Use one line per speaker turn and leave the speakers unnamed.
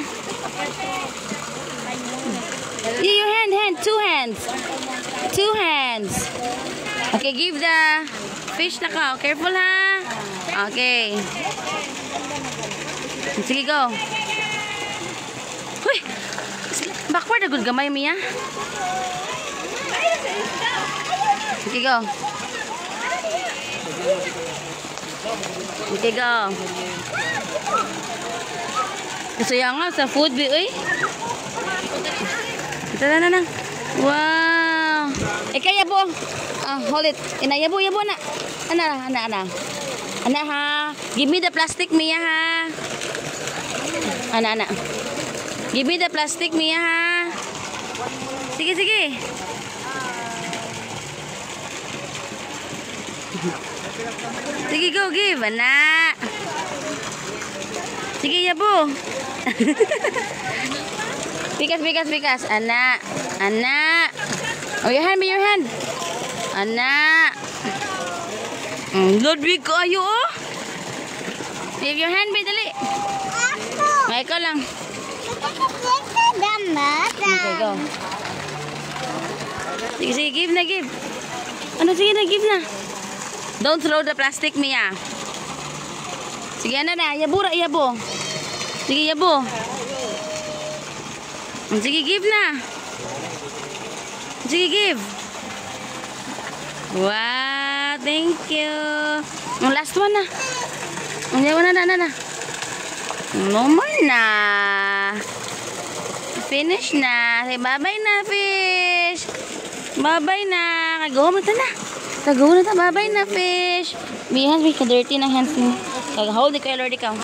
Your hand, two hands. Two hands. Okay, give the fish na ka. Careful ha. Okay. Sige, go. Huy! Backward na good gamay, Mia. Okay, go. Okay, go. Kasaya nga sa food, uy. Tara. Wow. Kaya po. Hold it. Yabo na. Ana ha. Give me the plastic, Mia ha. Ana. Give me the plastic, Mia ha. Sige. Sige, go, give. Ana. Sige, yabo. Bikas. Ana. Oh, your hand. Ana. Lord, big ko ayo, oh. Give your hand, dali. May ikaw lang. Okay, go. Sige, give na. Sige na, give na. Don't throw the plastic, Mia. Sige, na. Yabo. Sige, yabo. Sige, give na. Sige, give. Wow, thank you. Yung last one na. Na. No more na. Finish na. Say bye-bye na, fish. Bye-bye na. Kagawa mo na. Bye-bye na, fish. May hands, ka-dirty na hands mo. Kag-hold ni kayo, Lord, ikaw.